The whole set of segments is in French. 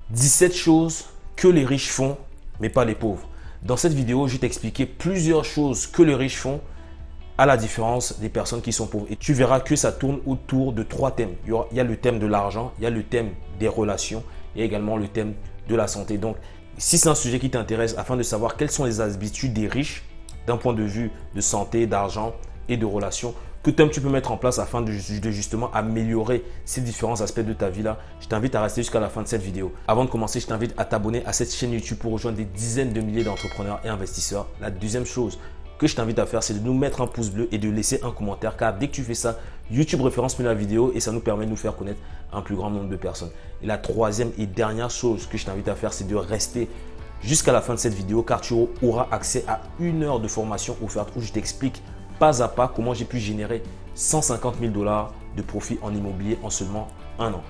17 choses que les riches font, mais pas les pauvres. Dans cette vidéo, je vais t'expliquer plusieurs choses que les riches font à la différence des personnes qui sont pauvres. Et tu verras que ça tourne autour de 3 thèmes. Il y a le thème de l'argent, il y a le thème des relations et également le thème de la santé. Donc, si c'est un sujet qui t'intéresse, afin de savoir quelles sont les habitudes des riches d'un point de vue de santé, d'argent et de relations, que thème tu peux mettre en place afin de justement améliorer ces différents aspects de ta vie là, je t'invite à rester jusqu'à la fin de cette vidéo. Avant de commencer, je t'invite à t'abonner à cette chaîne YouTube pour rejoindre des dizaines de milliers d'entrepreneurs et investisseurs. La deuxième chose que je t'invite à faire, c'est de nous mettre un pouce bleu et de laisser un commentaire, car dès que tu fais ça, YouTube référence mieux la vidéo et ça nous permet de nous faire connaître un plus grand nombre de personnes. Et la troisième et dernière chose que je t'invite à faire, c'est de rester jusqu'à la fin de cette vidéo, car tu auras accès à 1 heure de formation offerte où je t'explique pas à pas comment j'ai pu générer 150 000 $ de profit en immobilier en seulement 1 an.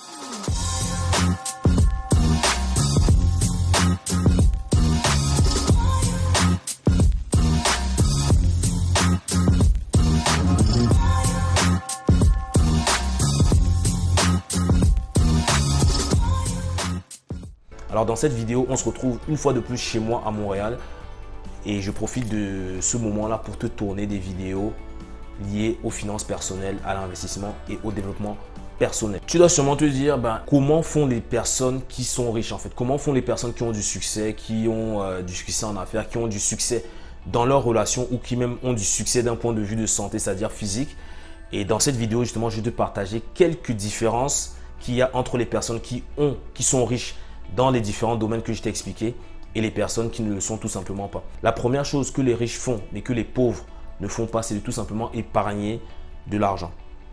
Alors dans cette vidéo, on se retrouve une fois de plus chez moi à Montréal et je profite de ce moment-là pour te tourner des vidéos liées aux finances personnelles, à l'investissement et au développement personnel. Tu dois sûrement te dire comment font les personnes qui sont riches en fait, comment font les personnes qui ont du succès, du succès en affaires, qui ont du succès dans leurs relations ou qui même ont du succès d'un point de vue de santé, c'est-à-dire physique. Et dans cette vidéo justement, je vais te partager quelques différences qu'il y a entre les personnes qui sont riches dans les différents domaines que je t'ai expliqués et les personnes qui ne le sont tout simplement pas. La première chose que les riches font mais que les pauvres ne font pas, c'est de tout simplement épargner de l'argent.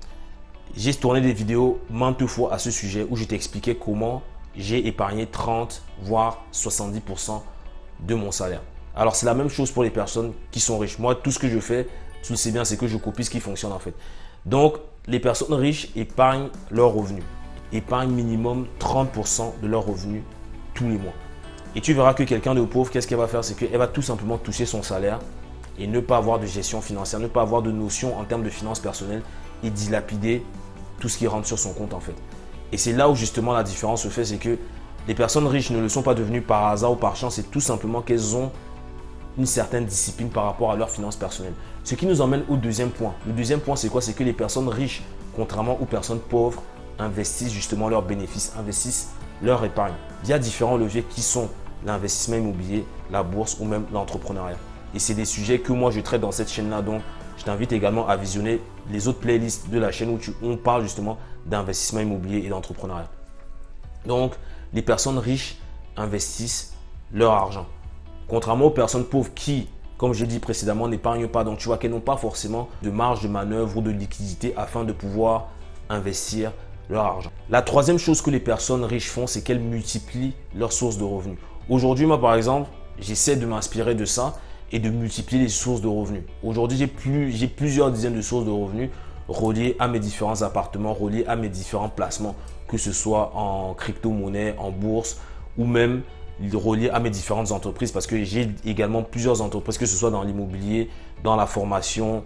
J'ai tourné des vidéos maintes fois à ce sujet où je t'ai expliqué comment j'ai épargné 30 voire 70% de mon salaire. Alors c'est la même chose pour les personnes qui sont riches. Moi, tout ce que je fais, tu le sais bien, c'est que je copie ce qui fonctionne en fait. Donc les personnes riches épargnent leurs revenus. Épargnent minimum 30% de leurs revenus tous les mois. Et tu verras que quelqu'un de pauvre, qu'est-ce qu'elle va faire? C'est qu'elle va tout simplement toucher son salaire et ne pas avoir de gestion financière, ne pas avoir de notion en termes de finances personnelles et dilapider tout ce qui rentre sur son compte en fait. Et c'est là où justement la différence se fait, c'est que les personnes riches ne le sont pas devenues par hasard ou par chance, c'est tout simplement qu'elles ont une certaine discipline par rapport à leurs finances personnelles. Ce qui nous emmène au deuxième point. Le deuxième point, c'est quoi? C'est que les personnes riches, contrairement aux personnes pauvres, investissent justement leurs bénéfices, investissent leur épargne. Il y a différents leviers qui sont l'investissement immobilier, la bourse ou même l'entrepreneuriat. Et c'est des sujets que moi je traite dans cette chaîne-là. Donc, je t'invite également à visionner les autres playlists de la chaîne où on parle justement d'investissement immobilier et d'entrepreneuriat. Donc, les personnes riches investissent leur argent. Contrairement aux personnes pauvres qui, comme j'ai dit précédemment, n'épargnent pas. Donc, tu vois qu'elles n'ont pas forcément de marge de manœuvre ou de liquidité afin de pouvoir investir leur argent. La troisième chose que les personnes riches font, c'est qu'elles multiplient leurs sources de revenus. Aujourd'hui, moi par exemple, j'essaie de m'inspirer de ça et de multiplier les sources de revenus. Aujourd'hui, j'ai plusieurs dizaines de sources de revenus reliées à mes différents appartements, reliées à mes différents placements, que ce soit en crypto-monnaie, en bourse ou même reliées à mes différentes entreprises, parce que j'ai également plusieurs entreprises, que ce soit dans l'immobilier, dans la formation,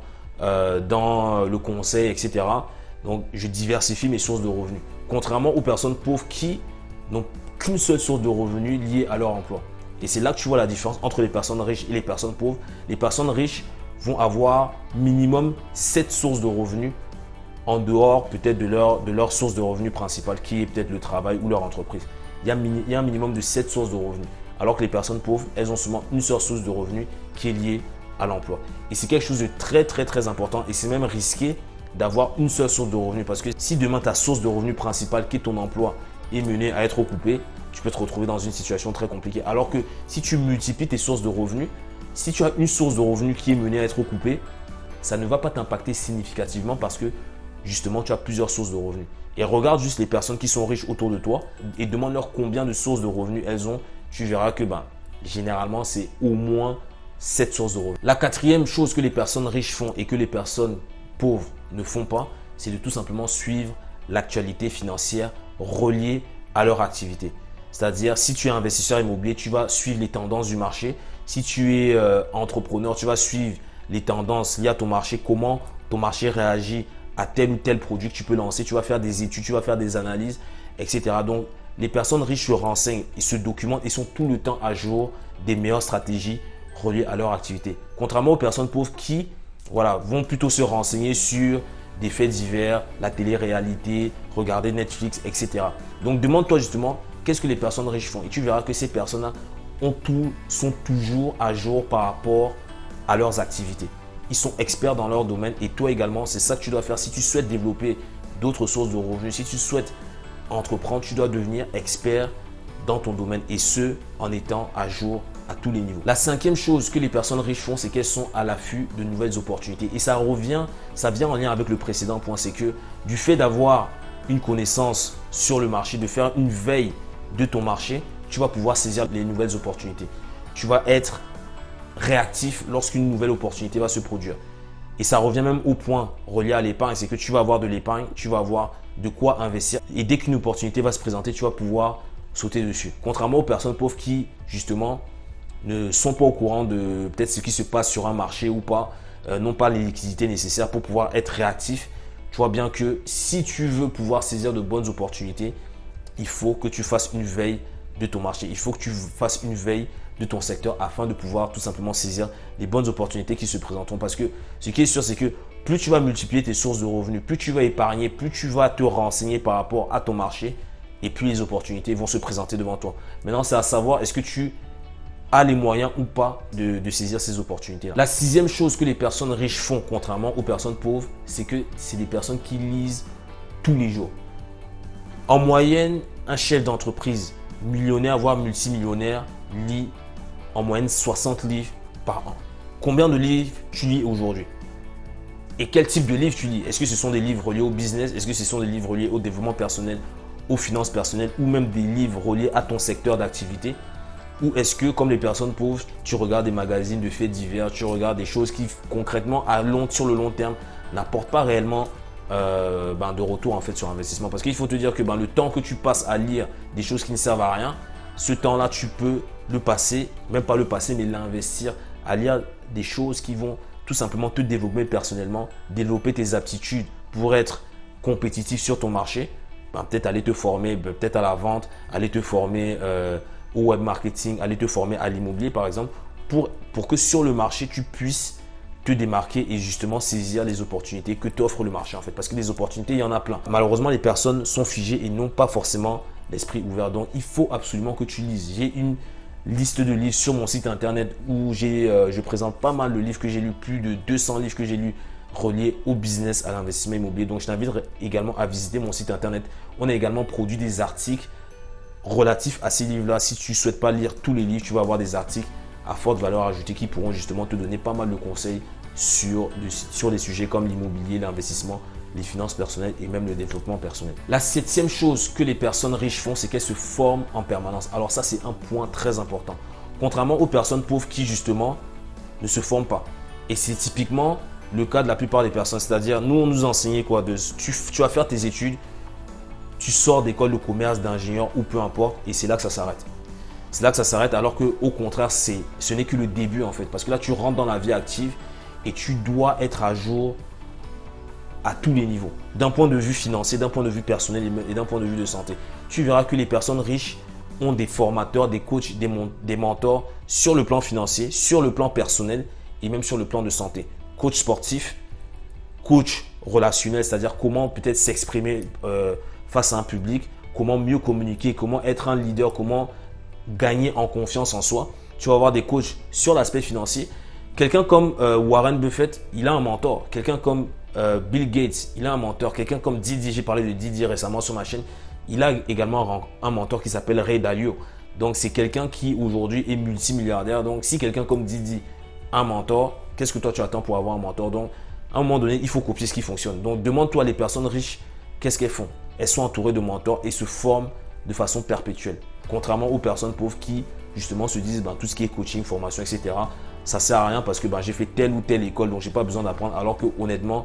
dans le conseil, etc. Donc, je diversifie mes sources de revenus. Contrairement aux personnes pauvres qui n'ont qu'une seule source de revenus liée à leur emploi. Et c'est là que tu vois la différence entre les personnes riches et les personnes pauvres. Les personnes riches vont avoir minimum 7 sources de revenus en dehors peut-être de leur source de revenus principale qui est peut-être le travail ou leur entreprise. Il y a un minimum de 7 sources de revenus. Alors que les personnes pauvres, elles ont seulement une seule source de revenus qui est liée à l'emploi. Et c'est quelque chose de très important et c'est même risqué d'avoir une seule source de revenus, parce que si demain ta source de revenus principale qui est ton emploi est menée à être coupée, tu peux te retrouver dans une situation très compliquée. Alors que si tu multiplies tes sources de revenus, si tu as une source de revenus qui est menée à être coupée, ça ne va pas t'impacter significativement parce que justement tu as plusieurs sources de revenus. Et regarde juste les personnes qui sont riches autour de toi et demande-leur combien de sources de revenus elles ont. Tu verras que généralement c'est au moins 7 sources de revenus. La quatrième chose que les personnes riches font et que les personnes pauvres ne font pas, c'est de tout simplement suivre l'actualité financière reliée à leur activité. C'est-à-dire, si tu es investisseur immobilier, tu vas suivre les tendances du marché. Si tu es entrepreneur, tu vas suivre les tendances liées à ton marché, comment ton marché réagit à tel ou tel produit que tu peux lancer. Tu vas faire des études, tu vas faire des analyses, etc. Donc, les personnes riches se renseignent et se documentent et sont tout le temps à jour des meilleures stratégies reliées à leur activité. Contrairement aux personnes pauvres qui vont plutôt se renseigner sur des faits divers, la télé-réalité, regarder Netflix, etc. Donc demande-toi justement qu'est-ce que les personnes riches font et tu verras que ces personnes-là sont toujours à jour par rapport à leurs activités. Ils sont experts dans leur domaine et toi également, c'est ça que tu dois faire. Si tu souhaites développer d'autres sources de revenus, si tu souhaites entreprendre, tu dois devenir expert dans ton domaine et ce, en étant à jour à tous les niveaux. La cinquième chose que les personnes riches font, c'est qu'elles sont à l'affût de nouvelles opportunités. Et ça vient en lien avec le précédent point, c'est que du fait d'avoir une connaissance sur le marché, de faire une veille de ton marché, tu vas pouvoir saisir les nouvelles opportunités. Tu vas être réactif lorsqu'une nouvelle opportunité va se produire. Et ça revient même au point relié à l'épargne, c'est que tu vas avoir de l'épargne, tu vas avoir de quoi investir. Et dès qu'une opportunité va se présenter, tu vas pouvoir sauter dessus. Contrairement aux personnes pauvres qui, justement, ne sont pas au courant de peut-être ce qui se passe sur un marché ou pas, n'ont pas les liquidités nécessaires pour pouvoir être réactif. Tu vois bien que si tu veux pouvoir saisir de bonnes opportunités, il faut que tu fasses une veille de ton marché. Il faut que tu fasses une veille de ton secteur afin de pouvoir tout simplement saisir les bonnes opportunités qui se présenteront. Parce que ce qui est sûr, c'est que plus tu vas multiplier tes sources de revenus, plus tu vas épargner, plus tu vas te renseigner par rapport à ton marché et plus les opportunités vont se présenter devant toi. Maintenant, c'est à savoir, est-ce que tu as les moyens ou pas de saisir ces opportunités-là. La sixième chose que les personnes riches font, contrairement aux personnes pauvres, c'est que c'est des personnes qui lisent tous les jours. En moyenne, un chef d'entreprise millionnaire, voire multimillionnaire, lit en moyenne 60 livres par an. Combien de livres tu lis aujourd'hui? Et quel type de livres tu lis? Est-ce que ce sont des livres reliés au business? Est-ce que ce sont des livres reliés au développement personnel, aux finances personnelles ou même des livres reliés à ton secteur d'activité? Ou est-ce que, comme les personnes pauvres, tu regardes des magazines de faits divers, tu regardes des choses qui concrètement, sur le long terme, n'apportent pas réellement de retour en fait sur investissement? Parce qu'il faut te dire que le temps que tu passes à lire des choses qui ne servent à rien, ce temps-là, tu peux le passer, même pas le passer, mais l'investir à lire des choses qui vont tout simplement te développer personnellement, développer tes aptitudes pour être compétitif sur ton marché. Peut-être aller te former, peut-être à la vente, aller te former au web marketing, aller te former à l'immobilier par exemple, pour que sur le marché, tu puisses te démarquer et justement saisir les opportunités que t'offre le marché en fait. Parce que les opportunités, il y en a plein. Malheureusement, les personnes sont figées et n'ont pas forcément l'esprit ouvert. Donc, il faut absolument que tu lises. J'ai une liste de livres sur mon site internet où je présente pas mal de livres que j'ai lus, plus de 200 livres que j'ai lus reliés au business, à l'investissement immobilier. Donc, je t'invite également à visiter mon site internet. On a également produit des articles relatifs à ces livres-là. Si tu ne souhaites pas lire tous les livres, tu vas avoir des articles à forte valeur ajoutée qui pourront justement te donner pas mal de conseils sur des sujets comme l'immobilier, l'investissement, les finances personnelles et même le développement personnel. La septième chose que les personnes riches font, c'est qu'elles se forment en permanence. Alors ça, c'est un point très important. Contrairement aux personnes pauvres qui justement ne se forment pas. Et c'est typiquement le cas de la plupart des personnes. C'est-à-dire, nous, on nous enseignait quoi? Tu vas faire tes études, tu sors d'école de commerce, d'ingénieur ou peu importe et c'est là que ça s'arrête. C'est là que ça s'arrête alors qu'au contraire, ce n'est que le début en fait. Parce que là, tu rentres dans la vie active et tu dois être à jour à tous les niveaux. D'un point de vue financier, d'un point de vue personnel et d'un point de vue de santé. Tu verras que les personnes riches ont des formateurs, des coachs, des mentors sur le plan financier, sur le plan personnel et même sur le plan de santé. Coach sportif, coach relationnel, c'est-à-dire comment peut-être s'exprimer face à un public, comment mieux communiquer, comment être un leader, comment gagner en confiance en soi. Tu vas avoir des coachs sur l'aspect financier. Quelqu'un comme Warren Buffett, il a un mentor. Quelqu'un comme Bill Gates, il a un mentor. Quelqu'un comme Didi, j'ai parlé de Didi récemment sur ma chaîne, il a également un mentor qui s'appelle Ray Dalio. Donc, c'est quelqu'un qui aujourd'hui est multimilliardaire. Donc, si quelqu'un comme Didi a un mentor, qu'est-ce que toi tu attends pour avoir un mentor? Donc, à un moment donné, il faut copier ce qui fonctionne. Donc, demande-toi les personnes riches, qu'est-ce qu'elles font? Elles sont entourées de mentors et se forment de façon perpétuelle. Contrairement aux personnes pauvres qui justement se disent tout ce qui est coaching, formation, etc. ça ne sert à rien parce que j'ai fait telle ou telle école donc je n'ai pas besoin d'apprendre. Alors que honnêtement,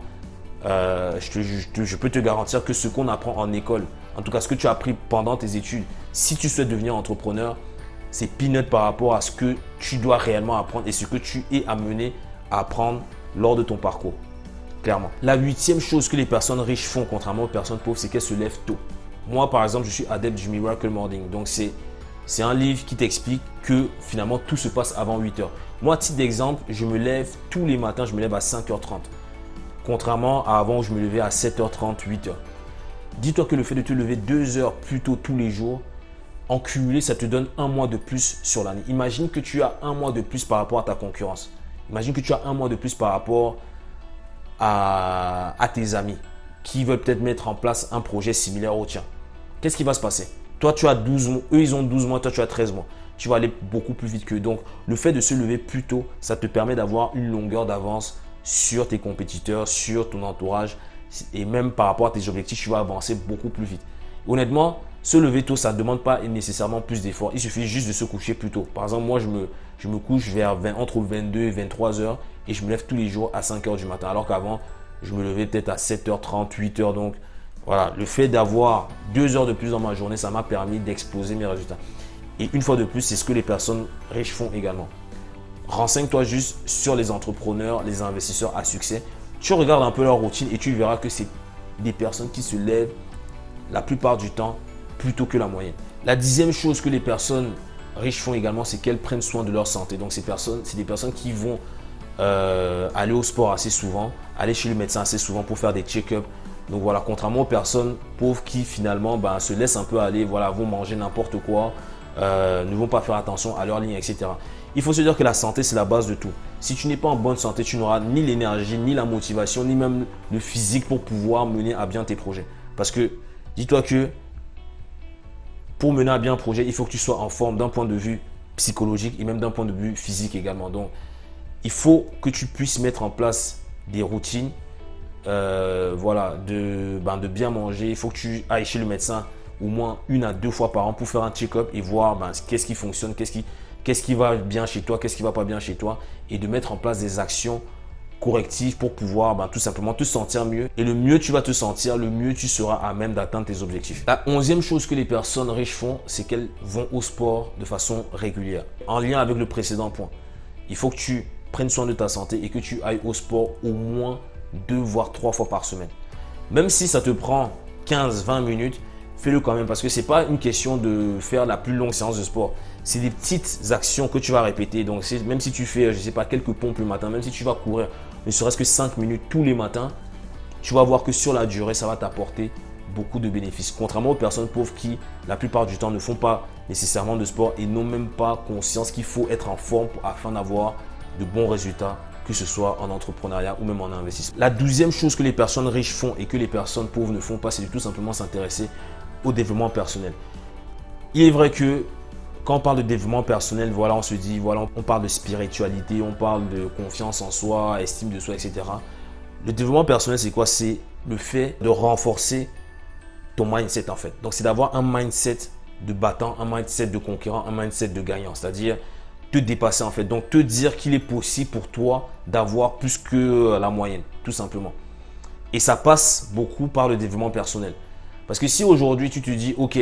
je peux te garantir que ce qu'on apprend en école, en tout cas ce que tu as appris pendant tes études, si tu souhaites devenir entrepreneur, c'est peanut par rapport à ce que tu dois réellement apprendre et ce que tu es amené à apprendre lors de ton parcours. Clairement. La huitième chose que les personnes riches font, contrairement aux personnes pauvres, c'est qu'elles se lèvent tôt. Moi, par exemple, je suis adepte du Miracle Morning. Donc, c'est un livre qui t'explique que finalement, tout se passe avant 8 heures. Moi, à titre d'exemple, je me lève tous les matins, je me lève à 5h30. Contrairement à avant où je me levais à 7h30, 8h. Dis-toi que le fait de te lever 2 heures plus tôt tous les jours, en cumulé, ça te donne un mois de plus sur l'année. Imagine que tu as un mois de plus par rapport à ta concurrence. Imagine que tu as un mois de plus par rapport à tes amis qui veulent peut-être mettre en place un projet similaire au tien. Qu'est-ce qui va se passer? Toi, tu as 12 mois, eux, ils ont 12 mois, toi, tu as 13 mois. Tu vas aller beaucoup plus vite qu'eux. Donc, le fait de se lever plus tôt, ça te permet d'avoir une longueur d'avance sur tes compétiteurs, sur ton entourage et même par rapport à tes objectifs, tu vas avancer beaucoup plus vite. Honnêtement, se lever tôt, ça ne demande pas nécessairement plus d'efforts. Il suffit juste de se coucher plus tôt. Par exemple, moi, je me couche entre 22 et 23 heures et je me lève tous les jours à 5 heures du matin. Alors qu'avant, je me levais peut-être à 7h30, 8h. Donc, voilà, le fait d'avoir 2 heures de plus dans ma journée, ça m'a permis d'exploser mes résultats. Et une fois de plus, c'est ce que les personnes riches font également. Renseigne-toi juste sur les entrepreneurs, les investisseurs à succès. Tu regardes un peu leur routine et tu verras que c'est des personnes qui se lèvent la plupart du temps plutôt que la moyenne. La 10e chose que les personnes riches font également, c'est qu'elles prennent soin de leur santé. Donc, c'est des personnes qui vont aller au sport assez souvent, aller chez le médecin assez souvent pour faire des check-ups. Donc voilà, contrairement aux personnes pauvres qui finalement se laissent un peu aller, voilà, vont manger n'importe quoi, ne vont pas faire attention à leur ligne, etc. Il faut se dire que la santé, c'est la base de tout. Si tu n'es pas en bonne santé, tu n'auras ni l'énergie, ni la motivation, ni même le physique pour pouvoir mener à bien tes projets. Parce que dis-toi que pour mener à bien un projet, il faut que tu sois en forme d'un point de vue psychologique et même d'un point de vue physique également. Donc, il faut que tu puisses mettre en place des routines, voilà, de bien manger. Il faut que tu ailles chez le médecin au moins 1 à 2 fois par an pour faire un check-up et voir qu'est-ce qui fonctionne, qu'est-ce qui va bien chez toi, qu'est-ce qui ne va pas bien chez toi et de mettre en place des actions correctives pour pouvoir tout simplement te sentir mieux. Et le mieux tu vas te sentir, le mieux tu seras à même d'atteindre tes objectifs. La 11e chose que les personnes riches font, c'est qu'elles vont au sport de façon régulière. En lien avec le précédent point, il faut que tu prennes soin de ta santé et que tu ailles au sport au moins 2 voire 3 fois par semaine. Même si ça te prend 15-20 minutes, fais-le quand même parce que ce n'est pas une question de faire la plus longue séance de sport. C'est des petites actions que tu vas répéter. Donc, même si tu fais, je ne sais pas, quelques pompes le matin, même si tu vas courir, ne serait-ce que 5 minutes tous les matins, tu vas voir que sur la durée, ça va t'apporter beaucoup de bénéfices. Contrairement aux personnes pauvres qui, la plupart du temps, ne font pas nécessairement de sport et n'ont même pas conscience qu'il faut être en forme afin d'avoir de bons résultats, que ce soit en entrepreneuriat ou même en investissement. La 12e chose que les personnes riches font et que les personnes pauvres ne font pas, c'est de tout simplement s'intéresser au développement personnel. Il est vrai que quand on parle de développement personnel, voilà, on se dit, voilà, on parle de spiritualité, on parle de confiance en soi, estime de soi, etc. Le développement personnel, c'est quoi? C'est le fait de renforcer ton mindset en fait. Donc, c'est d'avoir un mindset de battant, un mindset de conquérant, un mindset de gagnant. C'est-à-dire te dépasser en fait. Donc, te dire qu'il est possible pour toi d'avoir plus que la moyenne, tout simplement. Et ça passe beaucoup par le développement personnel. Parce que si aujourd'hui, tu te dis, ok,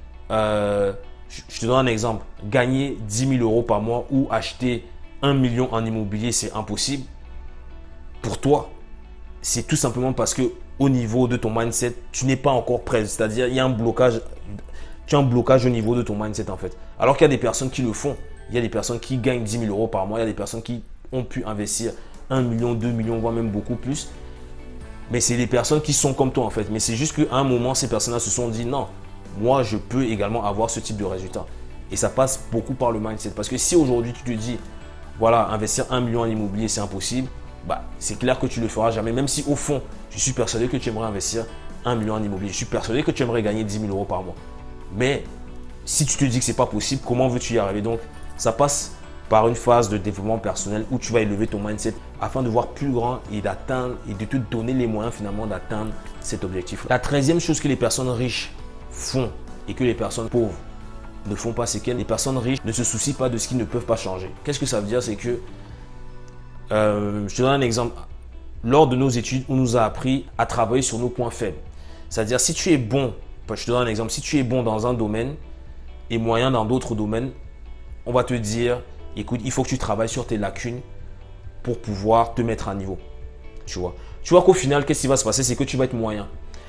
je te donne un exemple, gagner 10 000 euros par mois ou acheter 1 million en immobilier, c'est impossible. Pour toi, c'est tout simplement parce que au niveau de ton mindset, tu n'es pas encore prêt. C'est-à-dire, il y a un blocage, tu as un blocage au niveau de ton mindset en fait. Alors qu'il y a des personnes qui le font. Il y a des personnes qui gagnent 10 000 euros par mois. Il y a des personnes qui ont pu investir 1 million, 2 millions, voire même beaucoup plus. Mais c'est des personnes qui sont comme toi en fait. Mais c'est juste qu'à un moment, ces personnes-là se sont dit non, moi je peux également avoir ce type de résultat. Et ça passe beaucoup par le mindset. Parce que si aujourd'hui tu te dis, voilà, investir 1 million en immobilier, c'est impossible, c'est clair que tu ne le feras jamais. Même si au fond, je suis persuadé que tu aimerais investir 1 million en immobilier. Je suis persuadé que tu aimerais gagner 10 000 euros par mois. Mais si tu te dis que ce n'est pas possible, comment veux-tu y arriver? Donc, ça passe par une phase de développement personnel où tu vas élever ton mindset afin de voir plus grand et d'atteindre et de te donner les moyens finalement d'atteindre cet objectif. La 13e chose que les personnes riches font et que les personnes pauvres ne font pas, c'est que les personnes riches ne se soucient pas de ce qu'ils ne peuvent pas changer. Qu'est-ce que ça veut dire? C'est que, je te donne un exemple. Lors de nos études, on nous a appris à travailler sur nos points faibles. C'est-à-dire, si tu es bon, je te donne un exemple, si tu es bon dans un domaine et moyen dans d'autres domaines, on va te dire, écoute, il faut que tu travailles sur tes lacunes pour pouvoir te mettre à niveau. Tu vois qu'au final, qu'est-ce qui va se passer? C'est que tu vas être moyen.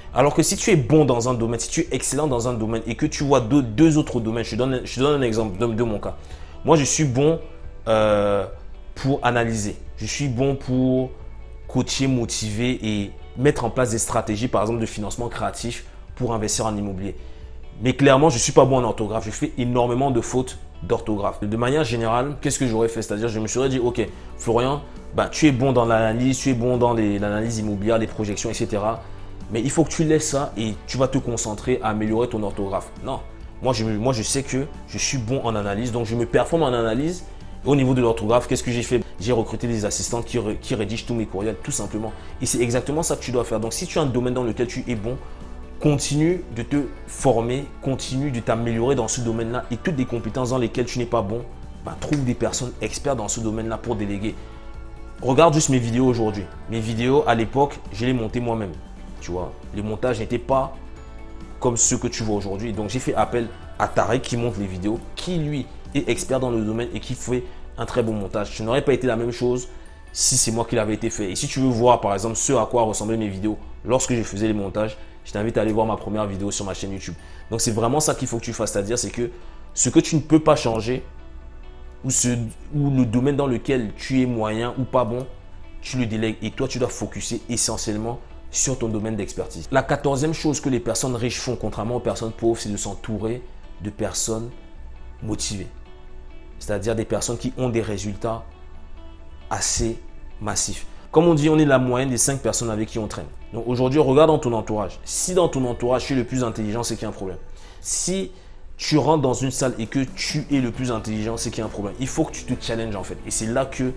Alors que si tu es bon dans un domaine, si tu es excellent dans un domaine et que tu vois deux autres domaines, je te donne un exemple de mon cas. Moi, je suis bon pour analyser. Je suis bon pour coacher, motiver et mettre en place des stratégies, par exemple, de financement créatif pour investir en immobilier. Mais clairement, je ne suis pas bon en orthographe. Je fais énormément de fautes d'orthographe. De manière générale, qu'est-ce que j'aurais fait? C'est-à-dire, je me serais dit, ok, Florian, tu es bon dans l'analyse, tu es bon dans l'analyse immobilière, les projections, etc. Mais il faut que tu laisses ça et tu vas te concentrer à améliorer ton orthographe. Non, moi je sais que je suis bon en analyse, donc je me performe en analyse. Et au niveau de l'orthographe, qu'est-ce que j'ai fait? J'ai recruté des assistantes qui rédigent tous mes courriels, tout simplement. Et c'est exactement ça que tu dois faire. Donc si tu as un domaine dans lequel tu es bon, continue de te former, continue de t'améliorer dans ce domaine-là et toutes les compétences dans lesquelles tu n'es pas bon, trouve des personnes expertes dans ce domaine-là pour déléguer. Regarde juste mes vidéos aujourd'hui. Mes vidéos, à l'époque, je les montais moi-même. Tu vois, les montages n'étaient pas comme ceux que tu vois aujourd'hui. Donc, j'ai fait appel à Tarek qui monte les vidéos, qui lui est expert dans le domaine et qui fait un très bon montage. Ce n'aurait pas été la même chose si c'est moi qui l'avais été fait. Et si tu veux voir, par exemple, ce à quoi ressemblaient mes vidéos lorsque je faisais les montages, je t'invite à aller voir ma première vidéo sur ma chaîne YouTube. Donc, c'est vraiment ça qu'il faut que tu fasses. C'est-à-dire, c'est que ce que tu ne peux pas changer ou le domaine dans lequel tu es moyen ou pas bon, tu le délègues et toi, tu dois focuser essentiellement sur ton domaine d'expertise. La 14e chose que les personnes riches font, contrairement aux personnes pauvres, c'est de s'entourer de personnes motivées. C'est-à-dire des personnes qui ont des résultats assez massifs. Comme on dit, on est la moyenne des 5 personnes avec qui on traîne. Donc aujourd'hui, regarde dans ton entourage. Si dans ton entourage, tu es le plus intelligent, c'est qu'il y a un problème. Si tu rentres dans une salle et que tu es le plus intelligent, c'est qu'il y a un problème. Il faut que tu te challenges en fait. Et c'est là que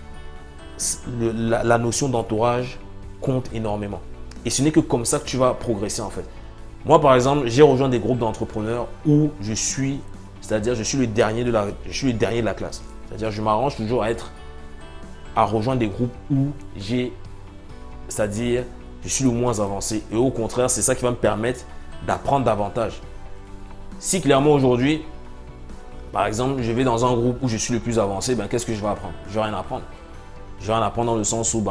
la notion d'entourage compte énormément. Et ce n'est que comme ça que tu vas progresser en fait. Moi par exemple, j'ai rejoint des groupes d'entrepreneurs où je suis le dernier de la classe. C'est-à-dire je m'arrange toujours à rejoindre des groupes où je suis le moins avancé. Et au contraire, c'est ça qui va me permettre d'apprendre davantage. Si clairement aujourd'hui, par exemple, je vais dans un groupe où je suis le plus avancé, qu'est-ce que je vais apprendre? Je vais rien apprendre. Je vais rien apprendre dans le sens où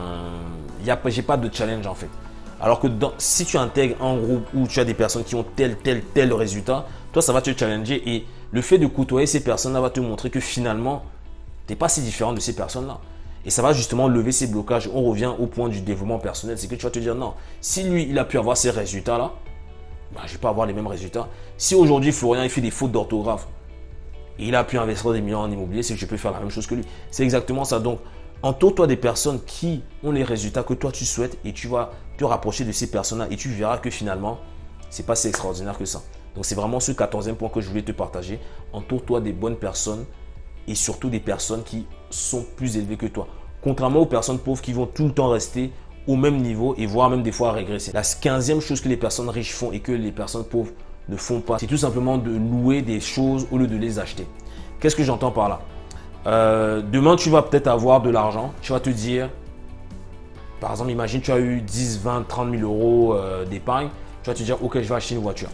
j'ai pas de challenge en fait. Alors que si tu intègres un groupe où tu as des personnes qui ont tel résultat, toi ça va te challenger et le fait de côtoyer ces personnes-là va te montrer que finalement, tu n'es pas si différent de ces personnes-là. Et ça va justement lever ces blocages. On revient au point du développement personnel, c'est que tu vas te dire non, si lui il a pu avoir ces résultats-là, je ne vais pas avoir les mêmes résultats. Si aujourd'hui Florian il fait des fautes d'orthographe et il a pu investir des millions en immobilier, c'est que je peux faire la même chose que lui. C'est exactement ça. Donc, entoure-toi des personnes qui ont les résultats que toi tu souhaites et tu vas te rapprocher de ces personnes-là et tu verras que finalement, ce n'est pas si extraordinaire que ça. Donc, c'est vraiment ce 14e point que je voulais te partager. Entoure-toi des bonnes personnes et surtout des personnes qui sont plus élevées que toi. Contrairement aux personnes pauvres qui vont tout le temps rester au même niveau et voire même des fois régresser. La 15e chose que les personnes riches font et que les personnes pauvres ne font pas, c'est tout simplement de louer des choses au lieu de les acheter. Qu'est-ce que j'entends par là? Demain, tu vas peut-être avoir de l'argent. Tu vas te dire, par exemple, imagine tu as eu 10, 20, 30 000 euros d'épargne. Tu vas te dire, ok, je vais acheter une voiture.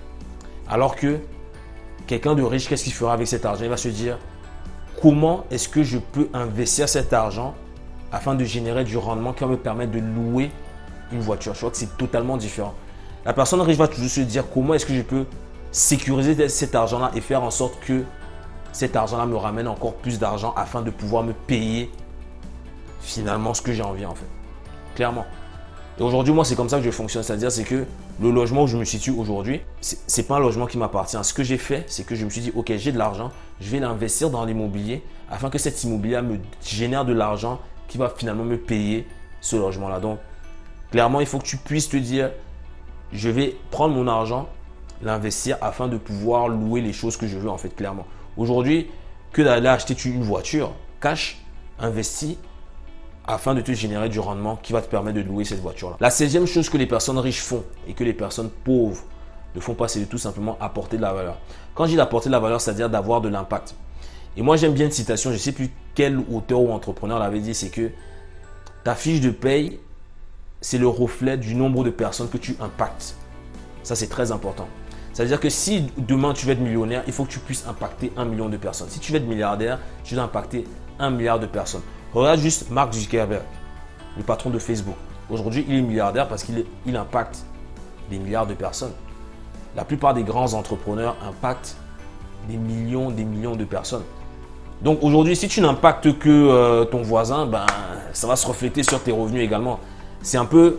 Alors que quelqu'un de riche, qu'est-ce qu'il fera avec cet argent? Il va se dire, comment est-ce que je peux investir cet argent afin de générer du rendement qui va me permettre de louer une voiture? Je vois que c'est totalement différent. La personne riche va toujours se dire, comment est-ce que je peux sécuriser cet argent-là et faire en sorte que cet argent-là me ramène encore plus d'argent afin de pouvoir me payer finalement ce que j'ai envie en fait. Clairement. Et aujourd'hui, moi, c'est comme ça que je fonctionne. C'est-à-dire, c'est que le logement où je me situe aujourd'hui, ce n'est pas un logement qui m'appartient. Ce que j'ai fait, c'est que je me suis dit, ok, j'ai de l'argent, je vais l'investir dans l'immobilier afin que cet immobilier me génère de l'argent qui va finalement me payer ce logement-là. Donc, clairement, il faut que tu puisses te dire, je vais prendre mon argent, l'investir afin de pouvoir louer les choses que je veux en fait, clairement. Aujourd'hui, que d'aller acheter une voiture cash, investis afin de te générer du rendement qui va te permettre de louer cette voiture-là. La 16e chose que les personnes riches font et que les personnes pauvres ne font pas, c'est de tout simplement apporter de la valeur. Quand je dis d'apporter de la valeur, c'est-à-dire d'avoir de l'impact. Et moi, j'aime bien une citation, je ne sais plus quel auteur ou entrepreneur l'avait dit, c'est que ta fiche de paye, c'est le reflet du nombre de personnes que tu impactes. Ça, c'est très important. C'est-à-dire que si demain tu veux être millionnaire, il faut que tu puisses impacter 1 million de personnes. Si tu veux être milliardaire, tu dois impacter 1 milliard de personnes. Regarde juste Mark Zuckerberg, le patron de Facebook. Aujourd'hui, il est milliardaire parce qu'il impacte des milliards de personnes. La plupart des grands entrepreneurs impactent des millions de personnes. Donc aujourd'hui, si tu n'impactes que ton voisin, ben, ça va se refléter sur tes revenus également. C'est un peu,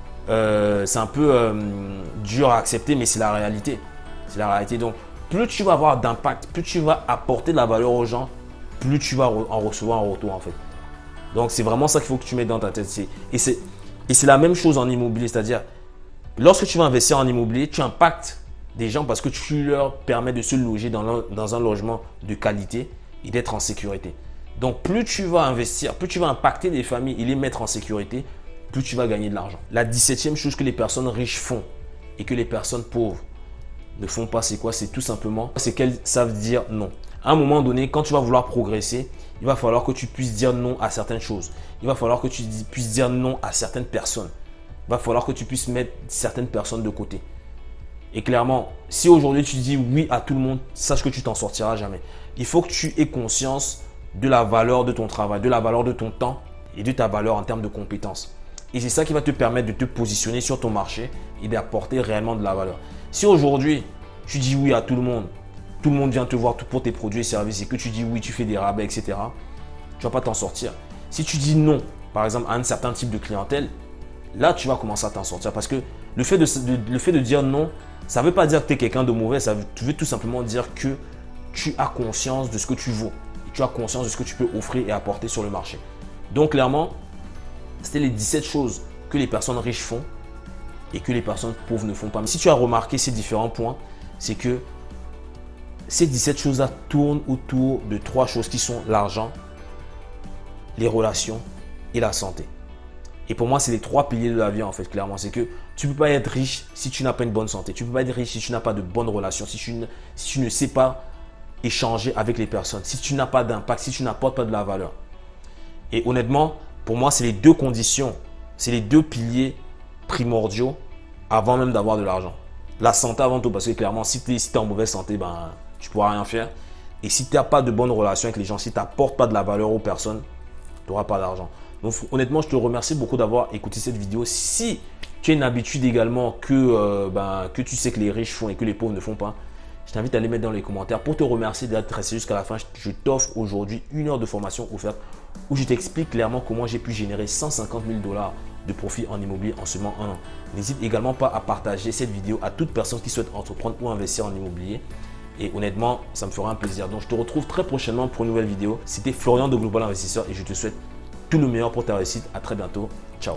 dur à accepter, mais c'est la réalité. C'est la réalité. Donc, plus tu vas avoir d'impact, plus tu vas apporter de la valeur aux gens, plus tu vas en recevoir en retour en fait. Donc, c'est vraiment ça qu'il faut que tu mettes dans ta tête. Et c'est la même chose en immobilier. C'est-à-dire, lorsque tu vas investir en immobilier, tu impactes des gens parce que tu leur permets de se loger dans un logement de qualité et d'être en sécurité. Donc, plus tu vas investir, plus tu vas impacter des familles et les mettre en sécurité, plus tu vas gagner de l'argent. La 17e chose que les personnes riches font et que les personnes pauvres ne font pas, c'est quoi? C'est tout simplement, c'est qu'elles savent dire non. À un moment donné, quand tu vas vouloir progresser, il va falloir que tu puisses dire non à certaines choses. Il va falloir que tu puisses dire non à certaines personnes. Il va falloir que tu puisses mettre certaines personnes de côté. Et clairement, si aujourd'hui tu dis oui à tout le monde, sache que tu t'en sortiras jamais. Il faut que tu aies conscience de la valeur de ton travail, de la valeur de ton temps et de ta valeur en termes de compétences. Et c'est ça qui va te permettre de te positionner sur ton marché et d'apporter réellement de la valeur. Si aujourd'hui, tu dis oui à tout le monde vient te voir pour tes produits et services et que tu dis oui, tu fais des rabais, etc., tu ne vas pas t'en sortir. Si tu dis non, par exemple, à un certain type de clientèle, là, tu vas commencer à t'en sortir. Parce que le fait de dire non, ça ne veut pas dire que tu es quelqu'un de mauvais, ça veut tout simplement dire que tu as conscience de ce que tu vaux. Et tu as conscience de ce que tu peux offrir et apporter sur le marché. Donc, clairement, c'était les 17 choses que les personnes riches font et que les personnes pauvres ne font pas. Mais si tu as remarqué ces différents points, c'est que ces 17 choses-là tournent autour de 3 choses qui sont l'argent, les relations et la santé. Et pour moi, c'est les 3 piliers de la vie en fait, clairement. C'est que tu ne peux pas être riche si tu n'as pas une bonne santé. Tu ne peux pas être riche si tu n'as pas de bonnes relations, si tu ne sais pas échanger avec les personnes, si tu n'as pas d'impact, si tu n'apportes pas de la valeur. Et honnêtement, pour moi, c'est les 2 conditions, c'est les 2 piliers primordiaux avant même d'avoir de l'argent. La santé avant tout, parce que clairement, si tu es en mauvaise santé, ben, tu ne pourras rien faire. Et si tu n'as pas de bonnes relations avec les gens, si tu n'apportes pas de la valeur aux personnes, tu n'auras pas d'argent. Donc honnêtement, je te remercie beaucoup d'avoir écouté cette vidéo. Si tu as une habitude également que tu sais que les riches font et que les pauvres ne font pas, je t'invite à les mettre dans les commentaires. Pour te remercier d'être resté jusqu'à la fin, je t'offre aujourd'hui 1 heure de formation offerte où je t'explique clairement comment j'ai pu générer 150 000 $ de profit en immobilier en seulement 1 an. N'hésite également pas à partager cette vidéo à toute personne qui souhaite entreprendre ou investir en immobilier. Et honnêtement, ça me fera un plaisir. Donc, je te retrouve très prochainement pour une nouvelle vidéo. C'était Florian de Global Investisseur et je te souhaite tout le meilleur pour ta réussite. À très bientôt. Ciao.